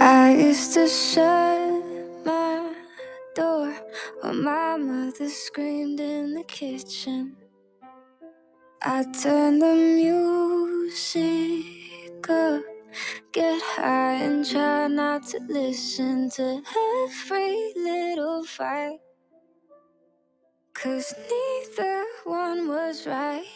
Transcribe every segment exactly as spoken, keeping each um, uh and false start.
I used to shut my door while my mother screamed in the kitchen. I turned the music up, get high and try not to listen to every little fight, 'cause neither one was right.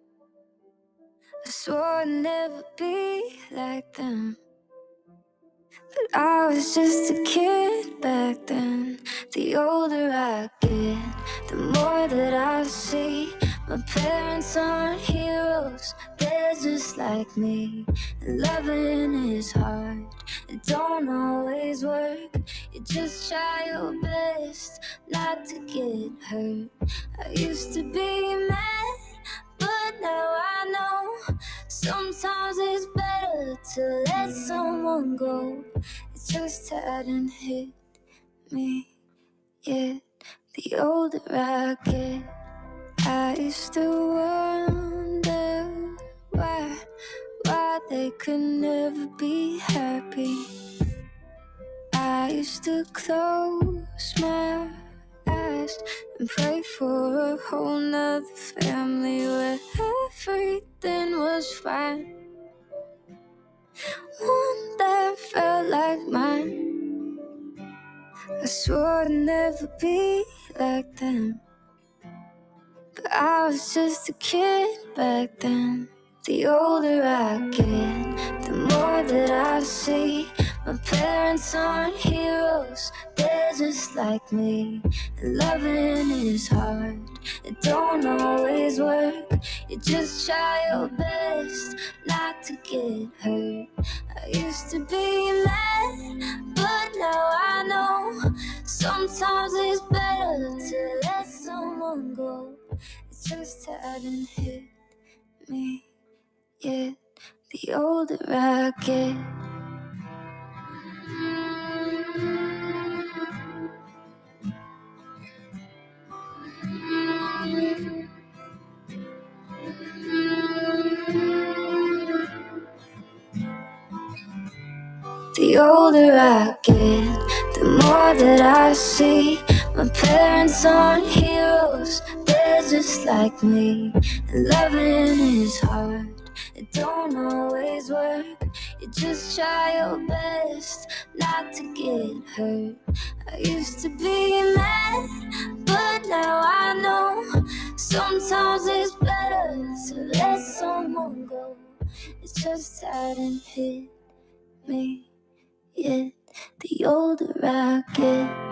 I swore I'd never be like them, but I was just a kid back then. The older I get, the more that I see my parents aren't heroes, they're just like me. And loving is hard, it don't always work. You just try your best not to get hurt. I used to be mad, but now I know sometimes it's better to let someone go. It just hadn't hit me yet. The older I get, I used to wonder why, why they could never be happy. I used to close my eyes and pray for a whole nother family where everything was fine, one that felt like mine. I swore I'd never be like them, but I was just a kid back then. The older I get, the more that I see my parents aren't heroes, they're just like me. And loving is hard, it don't always work. You just try your best not to get hurt. I used to be mad, but now I know sometimes it's better to let someone go. It just hadn't hit me yet. The older I get, the older I get, the more that I see my parents aren't heroes, they're just like me. And loving is hard, it don't always work. You just try your best not to get hurt. I used to be mad, but now I know sometimes it's better to let someone go. It just hadn't hit me yet. The older I get,